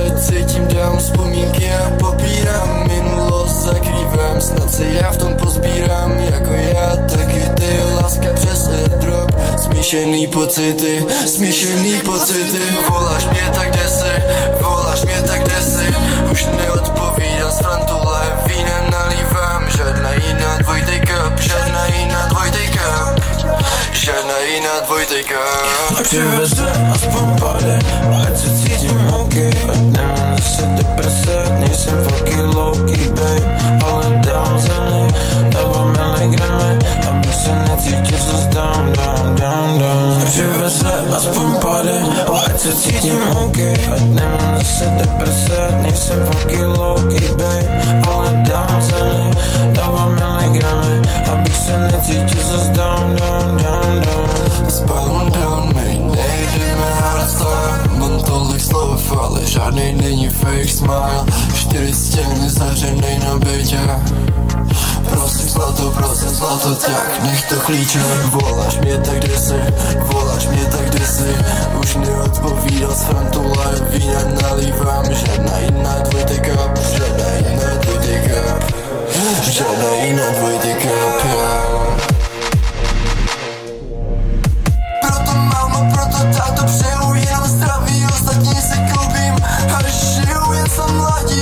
cítím down, vzpomínky a popírám. Minulost zakrývám, snad se já v tom pozbírám. Jako já, taky ty, láska přes airdrop. Smíšený pocity, smíšený pocity. Voláš mě tak kde jsi, voláš mě tak kde jsi. Už neodpovídám, z frantule vína nalívám. Žádná jiná dvojtejka, žádná jiná dvojtejka, žádná jiná dvojtejka. Ať přiveze aspoň pade, ať se cítím ok. Ať nemám zase deprese, nejsem velký low-key babe. Ale dám za nej, dávám miligramy, abych se necítil zas down, down, down, down. Ať přiveze aspoň pade, ať se cítím ok. Ať nemám zase deprese, nejsem velký low-key babe. Ale dám za nej, dávám miligramy, abych se necítil zas down, down, down, down. Spalm down, my nejdeme hardstyle. Mám tolik slov, ale žádnej není fake smile. 4 stěny zařenej na bytě. Prosím zlato, tak nech to klíče. Voláš mě tak kde jsi, voláš mě tak kde jsi. Už neodpovídal, z frantule vína nalívám. Žádná jiná dvojtejka, žádná jiná dvojtejka, žádná jiná dvojtejka, proto táto přeju jenom zdraví, ostatní se koupím a žiju jen sam mladí.